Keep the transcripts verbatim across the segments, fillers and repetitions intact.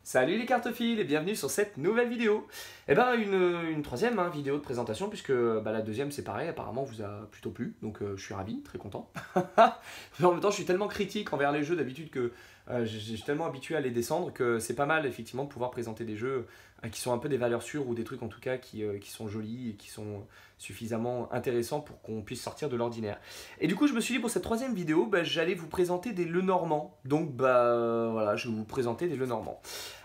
Salut les cartophiles et bienvenue sur cette nouvelle vidéo. Et ben une, une troisième hein, vidéo de présentation puisque bah, la deuxième c'est pareil, apparemment vous a plutôt plu, donc euh, je suis ravi, très content. Mais en même temps je suis tellement critique envers les jeux d'habitude que euh, je suis tellement habitué à les descendre que c'est pas mal effectivement de pouvoir présenter des jeux euh, qui sont un peu des valeurs sûres ou des trucs en tout cas qui, euh, qui sont jolis et qui sont suffisamment intéressants pour qu'on puisse sortir de l'ordinaire. Et du coup je me suis dit pour cette troisième vidéo bah, j'allais vous présenter des Lenormand, donc bah euh, voilà je vais vous présenter des Lenormand.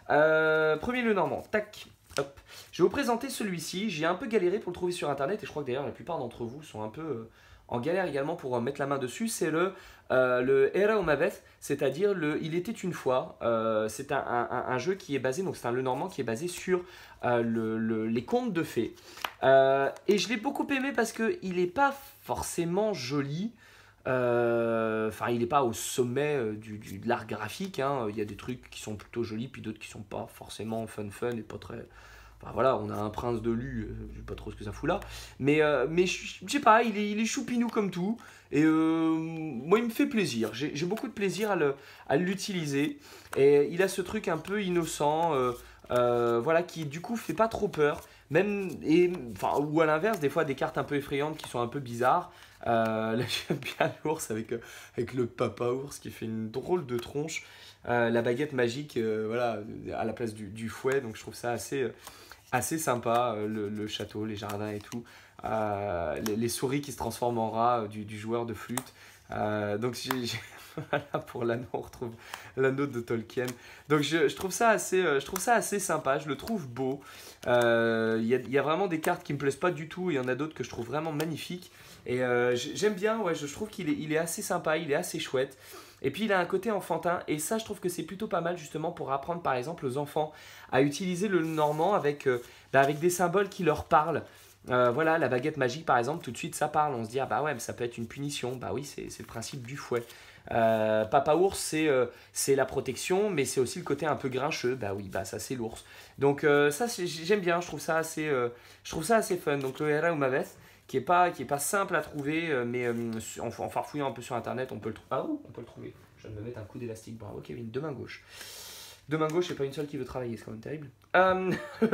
Euh, premier Lenormand, tac, hop. Je vais vous présenter celui-ci. J'ai un peu galéré pour le trouver sur internet et je crois que d'ailleurs la plupart d'entre vous sont un peu euh, en galère également pour euh, mettre la main dessus. C'est le, euh, le Era uma vez, c'est-à-dire le Il était une fois. Euh, c'est un, un, un jeu qui est basé, donc c'est un Lenormand qui est basé sur euh, le, le, les contes de fées. Euh, et je l'ai beaucoup aimé parce qu'il n'est pas forcément joli. Enfin, euh, il n'est pas au sommet euh, du, du, de l'art graphique. Hein. Il y a des trucs qui sont plutôt jolis, puis d'autres qui sont pas forcément fun fun et pas très. Enfin voilà, on a un prince de Lu, euh, je sais pas trop ce que ça fout là. Mais, euh, mais je sais pas, il est, il est choupinou comme tout. Et euh, moi, il me fait plaisir. J'ai beaucoup de plaisir à l'utiliser. Et il a ce truc un peu innocent, euh, euh, voilà, qui du coup fait pas trop peur. Même, et, enfin, ou à l'inverse, des fois des cartes un peu effrayantes qui sont un peu bizarres. Euh, là j'aime bien l'ours avec, euh, avec le papa ours qui fait une drôle de tronche. Euh, la baguette magique euh, voilà, à la place du, du fouet, donc je trouve ça assez, euh, assez sympa. Euh, le, le château, les jardins et tout. Euh, les, les souris qui se transforment en rats euh, du, du joueur de flûte. Euh, donc j'ai... Voilà, pour l'anneau, on retrouve l'anneau de Tolkien. Donc je, je, trouve ça assez, euh, je trouve ça assez sympa, je le trouve beau. Il euh, y, y a vraiment des cartes qui me plaisent pas du tout, il y en a d'autres que je trouve vraiment magnifiques. Et euh, j'aime bien, ouais, je, je trouve qu'il est, il est assez sympa, il est assez chouette. Et puis il a un côté enfantin, et ça je trouve que c'est plutôt pas mal justement pour apprendre par exemple aux enfants à utiliser le Normand avec, euh, bah, avec des symboles qui leur parlent. Euh, voilà, la baguette magique par exemple, tout de suite ça parle, on se dit ah bah ouais, mais ça peut être une punition, bah oui, c'est le principe du fouet. Euh, Papa ours, c'est euh, la protection, mais c'est aussi le côté un peu grincheux. Bah oui, bah ça c'est l'ours. Donc euh, ça j'aime bien, je trouve ça assez, euh, je trouve ça assez fun. Donc le Era uma vez, qui est pas, qui est pas simple à trouver, euh, mais euh, en, en farfouillant un peu sur internet, on peut le trouver. Ah oh, on peut le trouver. Je viens de me mettre un coup d'élastique. Bravo Kevin, deux mains gauche. Deux mains gauche et pas une seule qui veut travailler, c'est quand même terrible. Euh,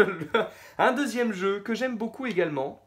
un deuxième jeu que j'aime beaucoup également.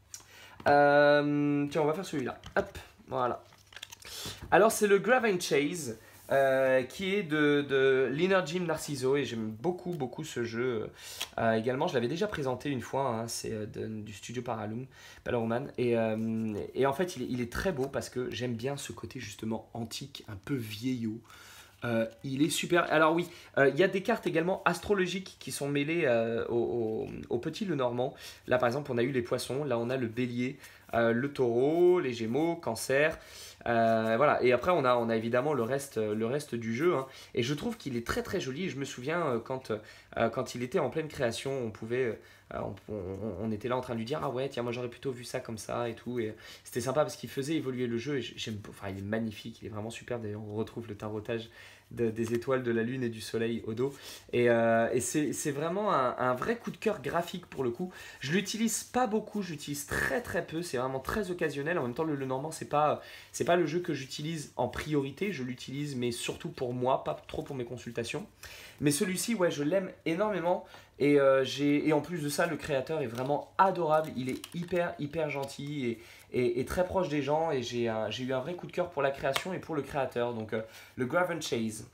Euh, tiens, on va faire celui-là. Hop, voilà. Alors c'est le Grave and Chase euh, qui est de, de l'Energy Narciso et j'aime beaucoup beaucoup ce jeu euh, également. Je l'avais déjà présenté une fois, hein, c'est euh, du studio Paralum, Palaroman et, euh, et en fait il est, il est très beau parce que j'aime bien ce côté justement antique, un peu vieillot. Euh, il est super. Alors oui, euh, il y a des cartes également astrologiques qui sont mêlées euh, au, au, au petit Lenormand. Là par exemple on a eu les poissons, là on a le bélier, euh, le taureau, les gémeaux, cancer. Euh, voilà. Et après on a, on a évidemment le reste, le reste du jeu. Hein. Et je trouve qu'il est très très joli. Je me souviens euh, quand, euh, quand il était en pleine création, on pouvait... Euh, on, on, on était là en train de lui dire ah ouais tiens moi j'aurais plutôt vu ça comme ça et tout. Et c'était sympa parce qu'il faisait évoluer le jeu. Et j'aime, enfin il est magnifique, il est vraiment super. D'ailleurs on retrouve le tarotage De, des étoiles, de la lune et du soleil au dos. Et, euh, et c'est vraiment un, un vrai coup de cœur graphique pour le coup. Je l'utilise pas beaucoup, j'utilise très très peu, c'est vraiment très occasionnel. En même temps, le Lenormand, c'est pas, c'est pas le jeu que j'utilise en priorité, je l'utilise mais surtout pour moi, pas trop pour mes consultations. Mais celui-ci, ouais, je l'aime énormément. Et, euh, et en plus de ça, le créateur est vraiment adorable, il est hyper hyper gentil et, et, et très proche des gens. Et j'ai eu un vrai coup de cœur pour la création et pour le créateur. Donc euh, le Grave and Chase.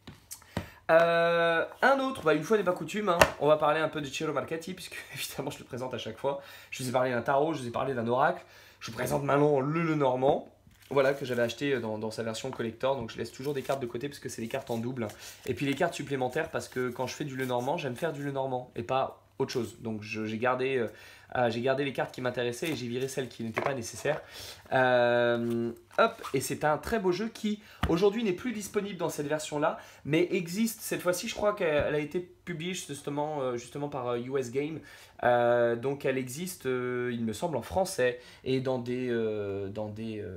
Euh, un autre, bah, une fois n'est pas coutume, hein, on va parler un peu de Ciro Marchetti, puisque évidemment je le présente à chaque fois. Je vous ai parlé d'un tarot, je vous ai parlé d'un oracle. Je vous présente maintenant le Lenormand. Voilà, que j'avais acheté dans, dans sa version collector, donc je laisse toujours des cartes de côté parce que c'est des cartes en double. Et puis les cartes supplémentaires parce que quand je fais du Lenormand, j'aime faire du Lenormand et pas autre chose. Donc j'ai gardé, euh, j'ai gardé les cartes qui m'intéressaient et j'ai viré celles qui n'étaient pas nécessaires. Euh, hop, et c'est un très beau jeu qui aujourd'hui n'est plus disponible dans cette version-là, mais existe cette fois-ci. Je crois qu'elle a été publiée justement, euh, justement par euh, U S Game. Euh, donc elle existe, euh, il me semble, en français et dans des, euh, dans des, euh,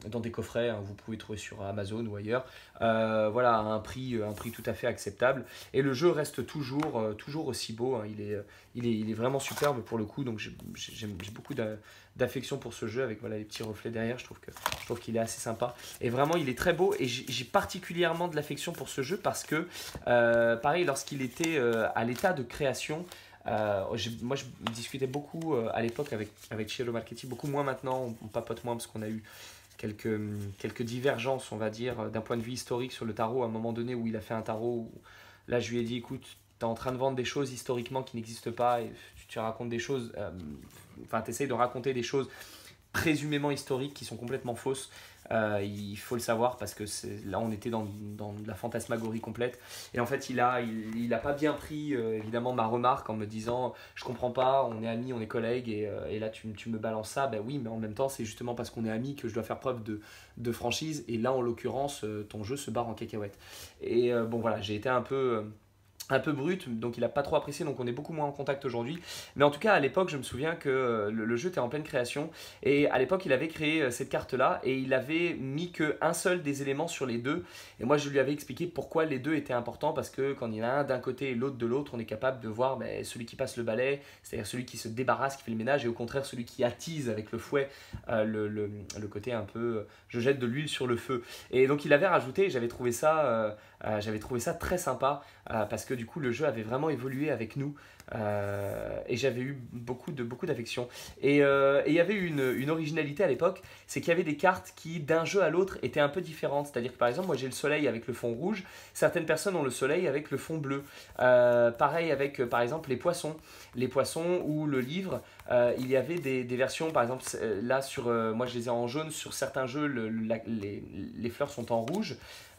dans des coffrets, hein, vous pouvez trouver sur Amazon ou ailleurs, euh, voilà, à un prix, un prix tout à fait acceptable. Et le jeu reste toujours, euh, toujours aussi beau, hein, il, est, il, est, il est vraiment superbe pour le coup, donc j'ai beaucoup d'affection pour ce jeu avec voilà, les petits reflets derrière, je trouve que je trouve qu'il est assez sympa. Et vraiment, il est très beau et j'ai particulièrement de l'affection pour ce jeu parce que, euh, pareil, lorsqu'il était euh, à l'état de création, Euh, moi, je discutais beaucoup euh, à l'époque avec, avec Ciro Marchetti, beaucoup moins maintenant, on, on papote moins parce qu'on a eu quelques, quelques divergences, on va dire, d'un point de vue historique sur le tarot, à un moment donné où il a fait un tarot, où, là je lui ai dit, écoute, tu es en train de vendre des choses historiquement qui n'existent pas, et tu, tu racontes des choses, euh, enfin tu essayes de raconter des choses présumément historiques qui sont complètement fausses. Euh, il faut le savoir parce que là on était dans, dans de la fantasmagorie complète et en fait il a, il, il a pas bien pris euh, évidemment ma remarque en me disant je comprends pas, on est amis, on est collègues et, euh, et là tu, tu me balances ça. Ben oui, mais en même temps c'est justement parce qu'on est amis que je dois faire preuve de, de franchise et là en l'occurrence euh, ton jeu se barre en cacahuète et euh, bon voilà, j'ai été un peu euh, un peu brut, donc il n'a pas trop apprécié, donc on est beaucoup moins en contact aujourd'hui. Mais en tout cas, à l'époque, je me souviens que euh, le, le jeu était en pleine création. Et à l'époque, il avait créé euh, cette carte-là et il avait mis qu'un seul des éléments sur les deux. Et moi, je lui avais expliqué pourquoi les deux étaient importants, parce que quand il y en a un d'un côté et l'autre de l'autre, on est capable de voir ben, celui qui passe le balai, c'est-à-dire celui qui se débarrasse, qui fait le ménage, et au contraire, celui qui attise avec le fouet, euh, le, le, le côté un peu euh, je jette de l'huile sur le feu. Et donc, il avait rajouté, et j'avais trouvé ça, euh, euh, j'avais trouvé ça très sympa, euh, parce que du coup le jeu avait vraiment évolué avec nous euh, et j'avais eu beaucoup de beaucoup d'affection et euh, il y avait une, une originalité à l'époque, c'est qu'il y avait des cartes qui d'un jeu à l'autre étaient un peu différentes, c'est à dire que par exemple moi j'ai le soleil avec le fond rouge, certaines personnes ont le soleil avec le fond bleu, euh, pareil avec euh, par exemple les poissons les poissons ou le livre, euh, il y avait des, des versions par exemple là sur euh, moi je les ai en jaune, sur certains jeux le, la, les, les fleurs sont en rouge.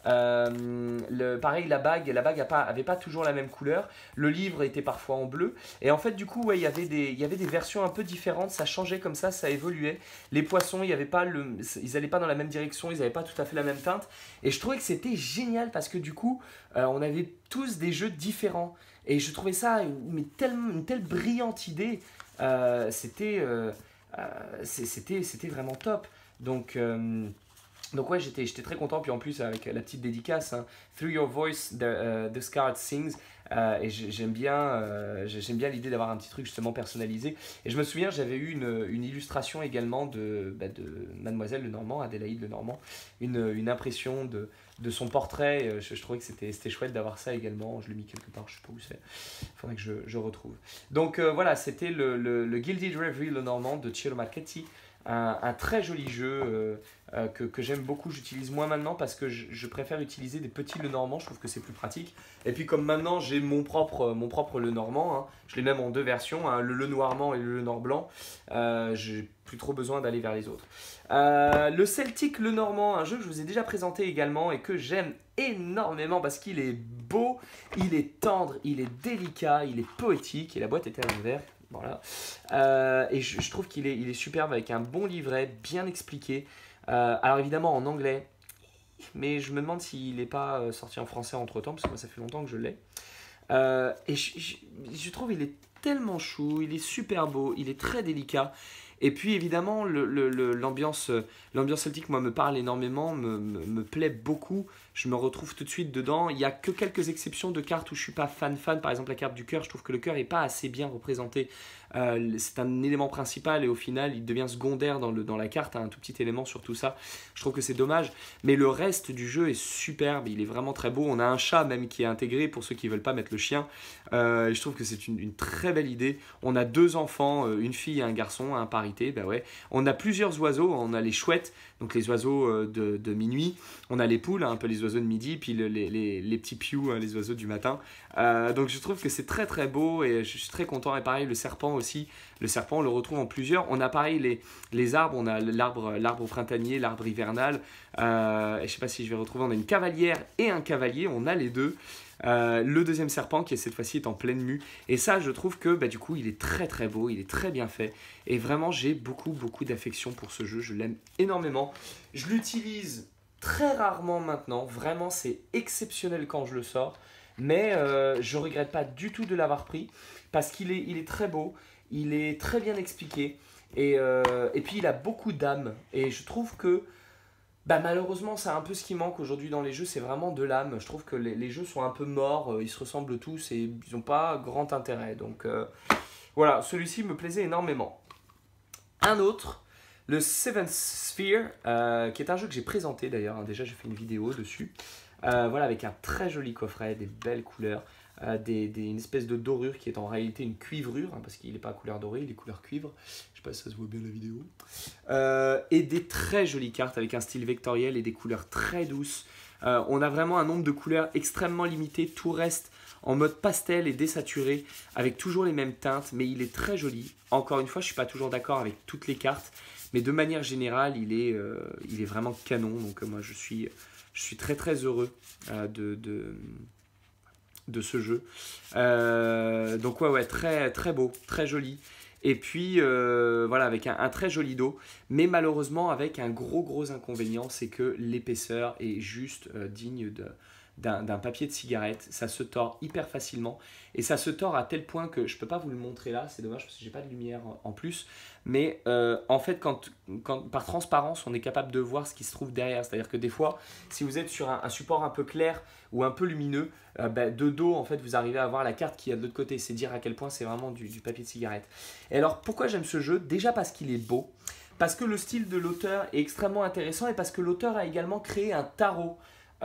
Euh, le, pareil, la bague, la bague n'avait pas, avait pas toujours la même couleur. Le livre était parfois en bleu. Et en fait, du coup, ouais, il y avait des, il y avait des versions un peu différentes. Ça changeait comme ça, ça évoluait. Les poissons, il y avait pas le, ils n'allaient pas dans la même direction, ils n'avaient pas tout à fait la même teinte. Et je trouvais que c'était génial parce que du coup, euh, on avait tous des jeux différents. Et je trouvais ça mais tellement, une telle brillante idée. Euh, c'était, euh, euh, c'était, c'était vraiment top. Donc euh, Donc ouais, j'étais très content, puis en plus avec la petite dédicace, hein, Through Your Voice, the, uh, the Scarred Sings, euh, et j'aime bien, euh, j'aime bien l'idée d'avoir un petit truc justement personnalisé. Et je me souviens, j'avais eu une, une illustration également de, bah, de Mademoiselle Lenormand, Adélaïde Lenormand, une, une impression de, de son portrait, je, je trouvais que c'était chouette d'avoir ça également, je l'ai mis quelque part, je sais pas où c'est, il faudrait que je, je retrouve. Donc euh, voilà, c'était le, le, le Gilded Reverie Lenormand de Ciro Marchetti. Un, un très joli jeu euh, euh, que, que j'aime beaucoup, j'utilise moins maintenant parce que je, je préfère utiliser des petits Lenormand, je trouve que c'est plus pratique. Et puis comme maintenant j'ai mon propre, mon propre Lenormand, hein, je l'ai même en deux versions, hein, le Lenoirmand et le Lenor blanc, euh, j'ai plus trop besoin d'aller vers les autres. Euh, le Celtic Lenormand, un jeu que je vous ai déjà présenté également et que j'aime énormément parce qu'il est beau, il est tendre, il est délicat, il est poétique et la boîte était à l'envers. Voilà. Euh, et je, je trouve qu'il est, il est superbe avec un bon livret, bien expliqué. Euh, alors évidemment en anglais, mais je me demande s'il n'est pas sorti en français entre temps, parce que moi ça fait longtemps que je l'ai. Euh, et je, je, je trouve qu'il est tellement chou, il est super beau, il est très délicat. Et puis évidemment, l'ambiance le, le, l'ambiance celtique, moi, me parle énormément, me, me, me plaît beaucoup. Je me retrouve tout de suite dedans. Il n'y a que quelques exceptions de cartes où je ne suis pas fan-fan. Par exemple, la carte du cœur, je trouve que le cœur n'est pas assez bien représenté. Euh, c'est un élément principal et au final, il devient secondaire dans, le, dans la carte, un tout petit élément sur tout ça. Je trouve que c'est dommage. Mais le reste du jeu est superbe, il est vraiment très beau. On a un chat même qui est intégré pour ceux qui ne veulent pas mettre le chien. Euh, je trouve que c'est une, une très belle idée. On a deux enfants, une fille et un garçon, un parité. Ben ouais. On a plusieurs oiseaux, on a les chouettes, donc les oiseaux de, de minuit. On a les poules, un peu les oiseaux de midi, puis le, les, les, les petits pious, les oiseaux du matin. Euh, donc je trouve que c'est très très beau et je suis très content. Et pareil, le serpent aussi. Le serpent, on le retrouve en plusieurs. On a pareil les, les arbres, on a l'arbre l'arbre printanier, l'arbre hivernal. Euh, et je ne sais pas si je vais retrouver, on a une cavalière et un cavalier, on a les deux. Euh, le deuxième serpent qui cette fois-ci est en pleine mue. Et ça, je trouve que bah, du coup, il est très très beau, il est très bien fait. Et vraiment, j'ai beaucoup beaucoup d'affection pour ce jeu. Je l'aime énormément. Je l'utilise très rarement maintenant. Vraiment, c'est exceptionnel quand je le sors. Mais euh, je ne regrette pas du tout de l'avoir pris parce qu'il est, il est très beau, il est très bien expliqué et, euh, et puis il a beaucoup d'âme. Et je trouve que Bah malheureusement, c'est un peu ce qui manque aujourd'hui dans les jeux, c'est vraiment de l'âme. Je trouve que les, les jeux sont un peu morts, euh, ils se ressemblent tous et ils n'ont pas grand intérêt. Donc euh, voilà, celui-ci me plaisait énormément. Un autre, le Seventh Sphere, euh, qui est un jeu que j'ai présenté d'ailleurs, hein. Déjà j'ai fait une vidéo dessus. Euh, voilà, avec un très joli coffret, des belles couleurs, euh, des, des- une espèce de dorure qui est en réalité une cuivrure, hein, parce qu'il n'est pas couleur dorée, il est couleur cuivre. Je sais pas si ça se voit bien la vidéo. Euh, et des très jolies cartes avec un style vectoriel et des couleurs très douces. Euh, on a vraiment un nombre de couleurs extrêmement limité, tout reste en mode pastel et désaturé, avec toujours les mêmes teintes, mais il est très joli. Encore une fois, je ne suis pas toujours d'accord avec toutes les cartes, mais de manière générale, il est, euh, il est vraiment canon. Donc euh, moi, je suis, je suis très très heureux euh, de, de, de ce jeu. Euh, donc ouais, ouais, très, très beau, très joli. Et puis euh, voilà, avec un, un très joli dos, mais malheureusement avec un gros gros inconvénient, c'est que l'épaisseur est juste euh, digne de, d'un, d'un papier de cigarette. Ça se tord hyper facilement et ça se tord à tel point que je ne peux pas vous le montrer là, c'est dommage parce que j'ai pas de lumière en plus. Mais euh, en fait, quand, quand, par transparence, on est capable de voir ce qui se trouve derrière. C'est-à-dire que des fois, si vous êtes sur un, un support un peu clair ou un peu lumineux, euh, bah, de dos, en fait, vous arrivez à voir la carte qui est de l'autre côté. C'est dire à quel point c'est vraiment du, du papier de cigarette. Et alors, pourquoi j'aime ce jeu? Déjà parce qu'il est beau, parce que le style de l'auteur est extrêmement intéressant et parce que l'auteur a également créé un tarot.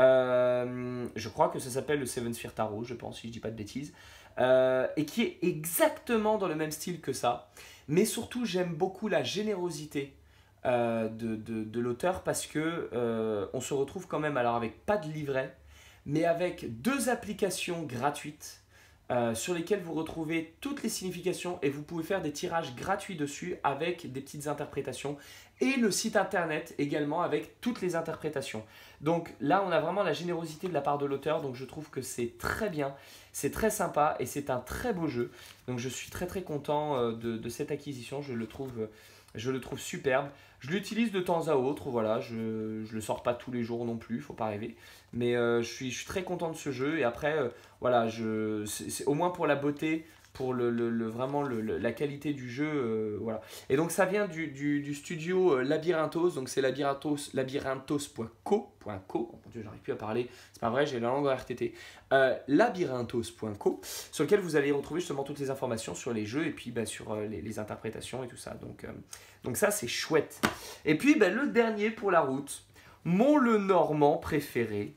Euh, je crois que ça s'appelle le Seven Sphere Tarot, je pense, si je ne dis pas de bêtises. Euh, et qui est exactement dans le même style que ça. Mais surtout, j'aime beaucoup la générosité euh, de, de, de l'auteur parce que euh, on se retrouve quand même, alors avec pas de livret, mais avec deux applications gratuites euh, sur lesquelles vous retrouvez toutes les significations et vous pouvez faire des tirages gratuits dessus avec des petites interprétations et le site internet également avec toutes les interprétations. Donc là, on a vraiment la générosité de la part de l'auteur, donc je trouve que c'est très bien, c'est très sympa et c'est un très beau jeu. Donc je suis très très content euh, de, de cette acquisition, je le trouve, je le trouve superbe. Je l'utilise de temps à autre, voilà, je ne le sors pas tous les jours non plus, il ne faut pas rêver. Mais euh, je, suis, je suis très content de ce jeu et après, euh, voilà, je, c'est, c'est au moins pour la beauté, pour le, le, le- vraiment le, le- la qualité du jeu, euh, voilà. Et donc ça vient du, du, du studio euh, Labyrinthos, donc c'est labyrinthos, labyrinthos point co, .co, oh mon Dieu, j'arrive plus à parler, c'est pas vrai, j'ai la langue en R T T, euh, labyrinthos point co, sur lequel vous allez retrouver justement toutes les informations sur les jeux et puis bah, sur euh, les, les interprétations et tout ça. Donc, euh, donc ça c'est chouette. Et puis bah, le dernier pour la route, mon Lenormand préféré,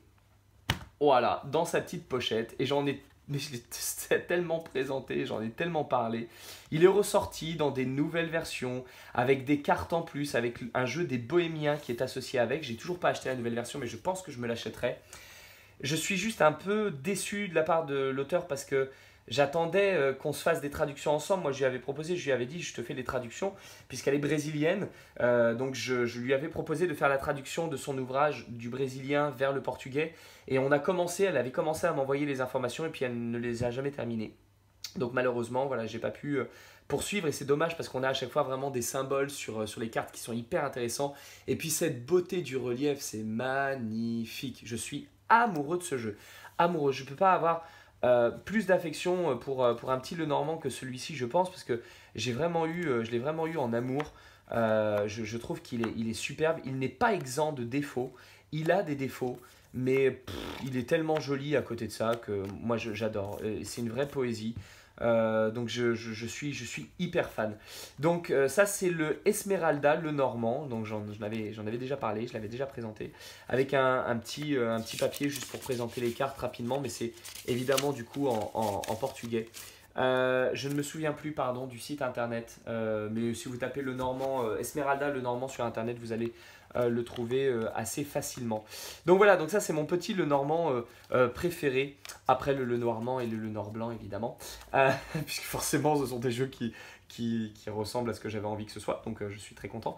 voilà, dans sa petite pochette, et j'en ai, mais je l'ai t- tellement présenté, j'en ai tellement parlé. Il est ressorti dans des nouvelles versions, avec des cartes en plus, avec un jeu des Bohémiens qui est associé avec. J'ai toujours pas acheté la nouvelle version, mais je pense que je me l'achèterai. Je suis juste un peu déçu de la part de l'auteur parce que j'attendais euh, qu'on se fasse des traductions ensemble. Moi, je lui avais proposé, je lui avais dit, je te fais les traductions, puisqu'elle est brésilienne. Euh, donc, je, je lui avais proposé de faire la traduction de son ouvrage du brésilien vers le portugais. Et on a commencé, elle avait commencé à m'envoyer les informations et puis elle ne les a jamais terminées. Donc, malheureusement, voilà, j'ai pas pu euh, poursuivre et c'est dommage parce qu'on a à chaque fois vraiment des symboles sur, euh, sur les cartes qui sont hyper intéressants. Et puis, cette beauté du relief, c'est magnifique. Je suis amoureux de ce jeu. Amoureux. Je ne peux pas avoir euh, plus d'affection pour, euh, pour un petit Lenormand que celui-ci, je pense, parce que j'ai vraiment eu, euh, je l'ai vraiment eu en amour. Euh, je, je trouve qu'il est, il est superbe. Il n'est pas exempt de défauts. Il a des défauts, mais pff, il est tellement joli à côté de ça que moi je- j'adore. Euh, C'est une vraie poésie. Euh, donc je, je- je suis, je suis hyper fan. Donc euh, ça c'est le Esmeralda, le Normand. Donc j'en j'en avais, j'en avais déjà parlé, je l'avais déjà présenté. Avec un, un petit, euh, un petit papier juste pour présenter les cartes rapidement. Mais c'est évidemment du coup en, en- en portugais. Euh, je ne me souviens plus pardon, du site internet. Euh, mais si vous tapez le Normand, euh, Esmeralda, le Normand sur internet, vous allez euh, le trouver euh, assez facilement. Donc voilà, donc ça c'est mon petit Lenormand euh, euh, préféré, après le Lenormand et le Lenor-Blanc évidemment, euh, puisque forcément ce sont des jeux qui, qui, qui ressemblent à ce que j'avais envie que ce soit, donc euh, je suis très content.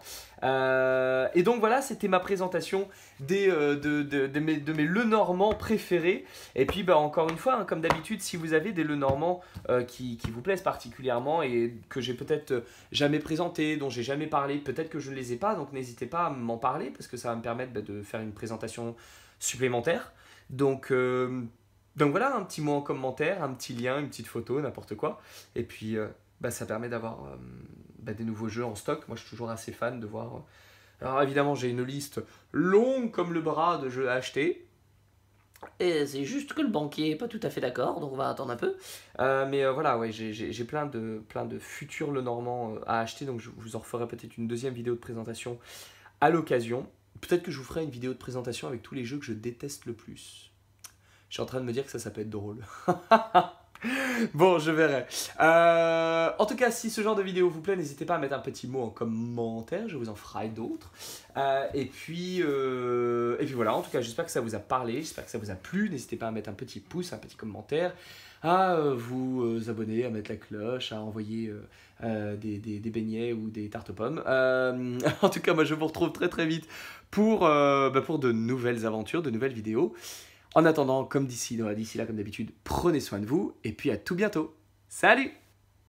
Euh, et donc voilà, c'était ma présentation des, euh, de, de, de, mes, de mes Lenormands préférés. Et puis bah, encore une fois, hein, comme d'habitude, si vous avez des Lenormands euh, qui, qui vous plaisent particulièrement et que j'ai peut-être euh, jamais présenté, dont j'ai jamais parlé, peut-être que je ne les ai pas, donc n'hésitez pas à m'en parler parce que ça va me permettre bah, de faire une présentation supplémentaire. Donc, euh, donc voilà, un petit mot en commentaire, un petit lien, une petite photo, n'importe quoi. Et puis euh, bah, ça permet d'avoir euh, bah, des nouveaux jeux en stock. Moi je suis toujours assez fan de voir Alors évidemment, j'ai une liste longue comme le bras de jeux à acheter. Et c'est juste que le banquier n'est pas tout à fait d'accord, donc on va attendre un peu. Euh, mais euh, voilà, ouais, j'ai plein de, plein de futurs Lenormand euh, à acheter, donc je vous en referai peut-être une deuxième vidéo de présentation à l'occasion. Peut-être que je vous ferai une vidéo de présentation avec tous les jeux que je déteste le plus. Je suis en train de me dire que ça, ça peut être drôle. Bon, je verrai. Euh, en tout cas, si ce genre de vidéo vous plaît, n'hésitez pas à mettre un petit mot en commentaire, je vous en ferai d'autres. Euh, et, puis, euh, et puis voilà, en tout cas, j'espère que ça vous a parlé, j'espère que ça vous a plu. N'hésitez pas à mettre un petit pouce, un petit commentaire, à euh, vous euh, abonner, à mettre la cloche, à envoyer euh, euh, des, des, des beignets ou des tartes aux pommes. Euh, en tout cas, moi, je vous retrouve très très vite pour, euh, bah, pour de nouvelles aventures, de nouvelles vidéos. En attendant, comme d'ici d'ici là, comme d'habitude, prenez soin de vous et puis à tout bientôt. Salut!